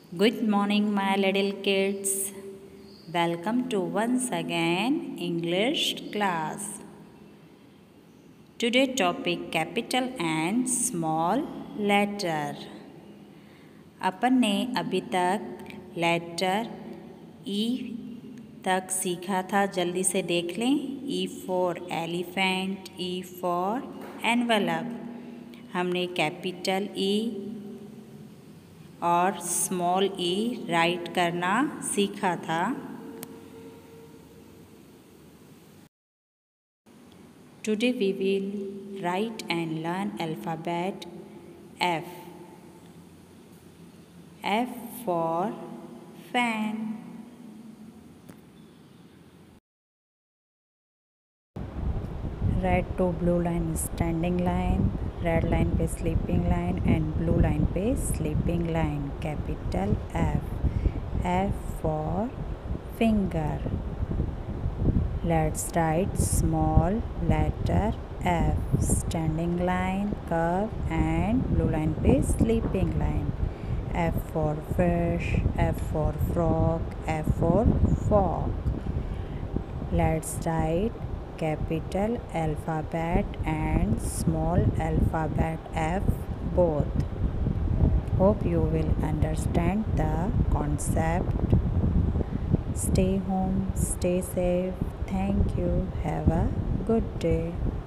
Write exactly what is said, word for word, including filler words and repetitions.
Good morning, my little kids. Welcome to once again English class. Today topic capital and small letter. अपन ने अभी तक letter ई तक सीखा था, जल्दी से देख लें। E for elephant, E for envelope. हमने कैपिटल ई और स्मॉल ई राइट करना सीखा था। Today we will write and learn alphabet F. F for fan. Red to blue line standing line, red line पे sleeping line and blue line पे sleeping line. Capital F. F for finger. Let's write small letter F. Standing line, curve and blue line पे sleeping line. F for fish, F for frog, F for fog. Let's write capital alphabet and small alphabet F both. Hope you will understand the concept. Stay home, stay safe. Thank you. Have a good day.